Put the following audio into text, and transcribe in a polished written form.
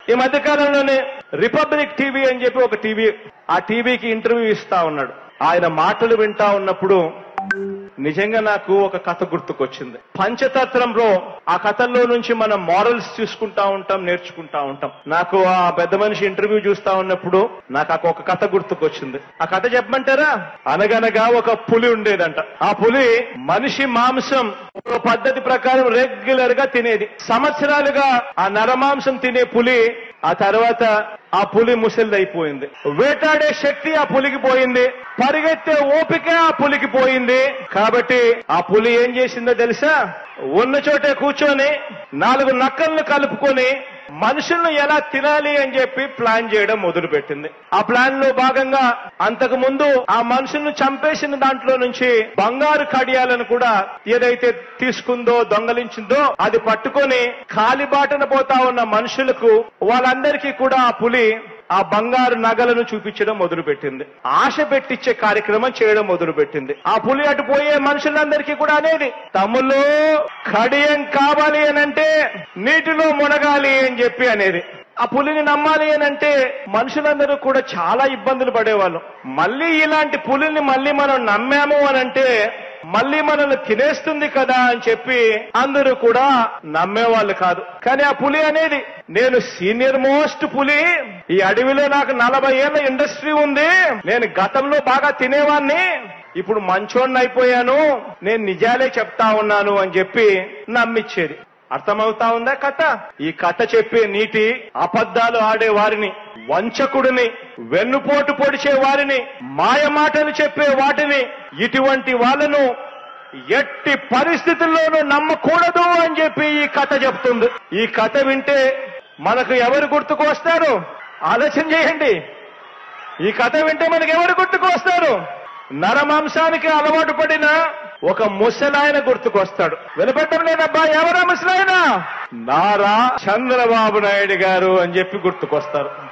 ఈ మధ్య కాలంలోనే రిపబ్లిక్ టీవీ అని చెప్పి ఒక టీవీ, ఆ టీవీకి ఇంటర్వ్యూ ఇస్తా ఉన్నాడు. ఆయన మాటలు వింటా ఉన్నప్పుడు నిజంగా నాకు ఒక కథ గుర్తుకొచ్చింది. పంచతత్రంలో ఆ కథల్లో నుంచి మనం మారల్స్ చూసుకుంటా ఉంటాం, నేర్చుకుంటా ఉంటాం. నాకు ఆ పెద్ద మనిషి ఇంటర్వ్యూ చూస్తా ఉన్నప్పుడు నాకు ఒక కథ గుర్తుకొచ్చింది. ఆ కథ చెప్పమంటారా? అనగనగా ఒక పులి ఉండేదంట. ఆ పులి మనిషి మాంసం ఒక పద్ధతి ప్రకారం రెగ్యులర్ గా తినేది. సంవత్సరాలుగా ఆ నరమాంసం తినే పులి ఆ తర్వాత ఆ పులి ముసలిదైపోయింది. వేటాడే శక్తి ఆ పులికి పోయింది, పరిగెత్తే ఓపిక ఆ పులికి పోయింది. కాబట్టి ఆ పులి ఏం చేసిందో తెలుసా? ఉన్న చోటే కూర్చొని 4 నక్కలను కలుపుకొని మనుషులను ఎలా తినాలి అని చెప్పి ప్లాన్ చేయడం మొదలుపెట్టింది. ఆ ప్లాన్ లో భాగంగా అంతకు ముందు ఆ మనుషులను చంపేసిన దాంట్లో నుంచి బంగారు కడియాలను కూడా ఏదైతే తీసుకుందో, దొంగలించిందో అది పట్టుకొని కాలిబాటన పోతా ఉన్న మనుషులకు వాళ్ళందరికీ కూడా ఆ పులి ఆ బంగారు నగలను చూపించడం మొదలుపెట్టింది. ఆశ పెట్టించే కార్యక్రమం చేయడం మొదలుపెట్టింది. ఆ పులి అటు పోయే మనుషులందరికీ కూడా అనేది, తమ్ముళ్ళు కడియం కావాలి అనంటే నీటిలో మునగాలి అని చెప్పి అనేది. ఆ పులిని నమ్మాలి అనంటే మనుషులందరూ కూడా చాలా ఇబ్బందులు పడేవాళ్ళు. మళ్ళీ ఇలాంటి పులిని మళ్ళీ మనం నమ్మాము అనంటే మళ్ళీ మనల్ని తినేస్తుంది కదా అని చెప్పి అందరూ కూడా నమ్మేవాళ్ళు కాదు. కానీ ఆ పులి అనేది, నేను సీనియర్ మోస్ట్ పులి, ఈ అడవిలో నాకు 40 ఏళ్ల ఇండస్ట్రీ ఉంది, నేను గతంలో బాగా తినేవాన్ని, ఇప్పుడు మంచోడిని అయిపోయాను, నేను నిజాలే చెప్తా ఉన్నాను అని చెప్పి నమ్మిచ్చేది. అర్థమవుతా ఉందా కథ? ఈ కథ చెప్పే నీతి అబద్ధాలు ఆడే వారిని, వంచకుడిని, వెన్నుపోటు పొడిచే వారిని, మాయ మాటలు చెప్పే వాటిని, ఇటువంటి వాళ్ళను ఎట్టి పరిస్థితుల్లోనూ నమ్మకూడదు అని చెప్పి ఈ కథ చెప్తుంది. ఈ కథ వింటే మనకు ఎవరు గుర్తుకు వస్తారు? ఆలోచన చేయండి. ఈ కథ వింటే మనకు ఎవరు గుర్తుకు వస్తారు? నరమాంసానికి అలవాటు పడిన ఒక ముసలాయన గుర్తుకొస్తాడు. వినపడటం లేదబ్బా, ఎవరా ముసలాయన? నారా చంద్రబాబు నాయుడు గారు అని చెప్పి గుర్తుకొస్తారు.